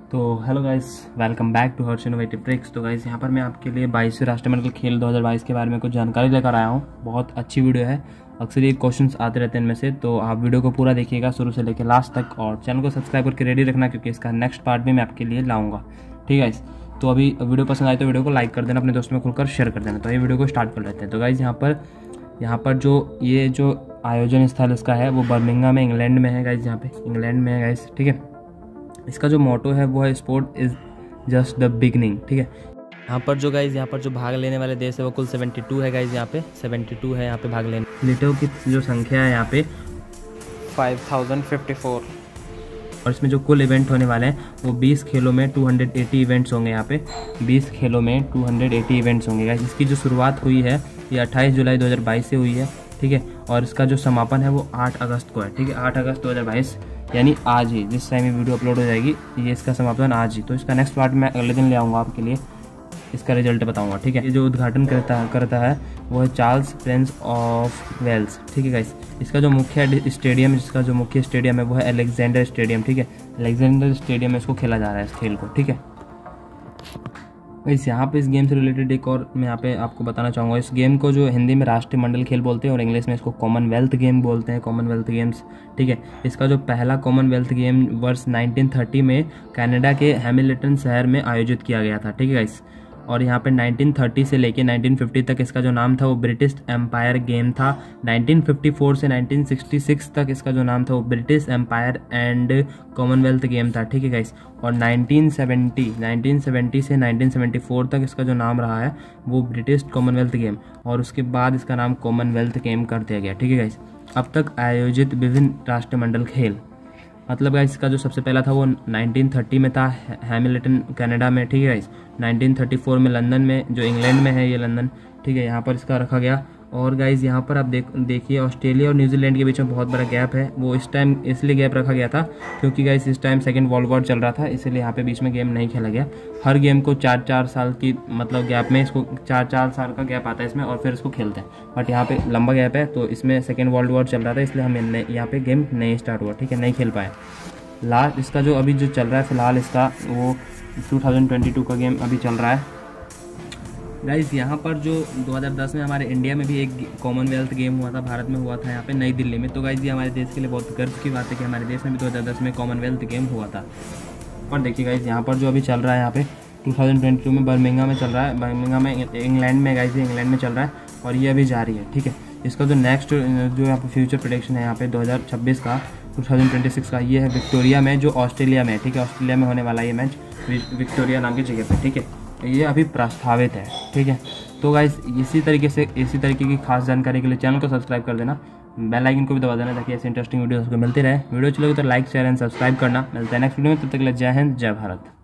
तो hello guys, welcome back to Harsh innovative tricks. तो guys यहाँ पर मैं आपके लिए 22वें राष्ट्रमंडल खेल 2022 के बारे में कुछ जानकारी लेकर आया हूँ। बहुत अच्छी वीडियो है, अक्सर ये क्वेश्चंस आते रहते हैं इनमें से, तो आप वीडियो को पूरा देखिएगा शुरू से लेकर लास्ट तक, और चैनल को सब्सक्राइब करके रेडी रखना क्योंकि इसका नेक्स्ट पार्ट भी मैं आपके लिए लाऊंगा। ठीक है गाइस, तो अभी वीडियो पसंद आए तो वीडियो को लाइक कर देना, अपने दोस्तों में खुलकर शेयर कर देना। तो ये वीडियो को स्टार्ट कर लेते हैं। तो गाइस यहाँ पर जो आयोजन स्थल इसका है वो बर्मिंघम में इंग्लैंड में है गाइस, यहाँ पे इंग्लैंड में है गाइस। ठीक है, इसका जो मोटो है वो है sport is just the beginning. ठीक है, यहाँ पर जो भाग लेने वाले देश है वो कुल 72 है गाइस। यहाँ पे 72 है यहाँ पे भाग लेने। एथलीटों की जो संख्या है यहाँ पे 5054, और इसमें जो कुल इवेंट होने वाले हैं वो 20 खेलों में 280 इवेंट्स होंगे। यहाँ पे 20 खेलों में 280 इवेंट्स होंगे गाइस। इसकी जो शुरुआत हुई है ये 28 जुलाई 2022 से हुई है। ठीक है, और इसका जो समापन है वो 8 अगस्त को है। ठीक है, 8 अगस्त 2022 यानी आज ही, जिस टाइम ये वीडियो अपलोड हो जाएगी ये इसका समापन आज ही। तो इसका नेक्स्ट पार्ट मैं अगले दिन ले आऊँगा आपके लिए, इसका रिजल्ट बताऊंगा। ठीक है, ये जो उद्घाटन करता है वो है चार्ल्स प्रिंस ऑफ वेल्स। ठीक है गाइस, इसका जो मुख्य स्टेडियम है वो है अलेक्जेंडर स्टेडियम। ठीक है, अलेक्जेंडर स्टेडियम में इसको खेला जा रहा है इस खेल को। ठीक है गाइस, यहाँ पे इस गेम से रिलेटेड एक और मैं यहाँ पे आपको बताना चाहूँगा। इस गेम को जो हिंदी में राष्ट्रीय मंडल खेल बोलते हैं और इंग्लिश में इसको कॉमनवेल्थ गेम बोलते हैं, कॉमनवेल्थ गेम्स। ठीक है, इसका जो पहला कॉमनवेल्थ गेम वर्ष 1930 में कनाडा के हैमिल्टन शहर में आयोजित किया गया था। ठीक है गाइस, और यहाँ पे 1930 से लेके 1950 तक इसका जो नाम था वो ब्रिटिश एम्पायर गेम था। 1954 से 1966 तक इसका जो नाम था वो British empire and commonwealth game था। ठीक है गाइस, और 1970 से 1974 तक इसका जो नाम रहा है वो ब्रिटिश कॉमनवेल्थ गेम, और उसके बाद इसका नाम कॉमनवेल्थ गेम कर दिया गया। ठीक है गाइस, अब तक आयोजित विभिन्न राष्ट्रमंडल खेल, मतलब गाइस इसका जो सबसे पहला था वो 1930 में था हैमिल्टन कनाडा में। ठीक है गाइस, 1934 में लंदन में, जो इंग्लैंड में है ये लंदन। ठीक है, यहाँ पर इसका रखा गया। और गाइस यहाँ पर आप देखिए ऑस्ट्रेलिया और न्यूजीलैंड के बीच में बहुत बड़ा गैप है। वो इस टाइम इसलिए गैप रखा गया था क्योंकि गाइस इस टाइम सेकेंड वर्ल्ड वॉर चल रहा था, इसलिए यहाँ पे बीच में गेम नहीं खेला गया। हर गेम को 4-4 साल की मतलब गैप में, इसको 4-4 साल का गैप आता है इसमें, और फिर इसको खेलते हैं। बट यहाँ पे लंबा गैप है, तो इसमें सेकेंड वर्ल्ड वॉर चल रहा था इसलिए हमें यहाँ पे गेम नहीं स्टार्ट हुआ। ठीक है, नहीं खेल पाए। लास्ट इसका जो अभी जो चल रहा है फिलहाल, इसका वो 2022 का गेम अभी चल रहा है गाइस। यहाँ पर जो 2010 में हमारे इंडिया में भी एक कॉमनवेल्थ गेम हुआ था, भारत में हुआ था यहाँ पे नई दिल्ली में। तो गाइस ये हमारे देश के लिए बहुत गर्व की बात है कि हमारे देश में भी 2010 में कॉमनवेल्थ गेम हुआ था। और देखिए गाइस यहाँ पर जो अभी चल रहा है यहाँ पे 2022 में बर्मिंघम में चल रहा है, बर्मिंघम में इंग्लैंड में गाइस, इंग्लैंड में चल रहा है और ये अभी जारी है। ठीक है, इसका जो नेक्स्ट जो यहाँ पे फ्यूचर प्रेडिक्शन है यहाँ पे 2026 का, 2026 का, ये है विक्टोरिया में, जो ऑस्ट्रेलिया में। ठीक है, ऑस्ट्रेलिया में होने वाला ये मैच विक्टोरिया नाम की जगह पे। ठीक है, ये अभी प्रस्तावित है। ठीक है, तो गाइस इसी तरीके की खास जानकारी के लिए चैनल को सब्सक्राइब कर देना, बेल आइकन को भी दबा देना ताकि ऐसे इंटरेस्टिंग वीडियोस को मिलते रहे। वीडियो अच्छी लगे तो लाइक शेयर एंड सब्सक्राइब करना। मिलते हैं नेक्स्ट वीडियो में, तब तक के लिए जय हिंद, जय भारत।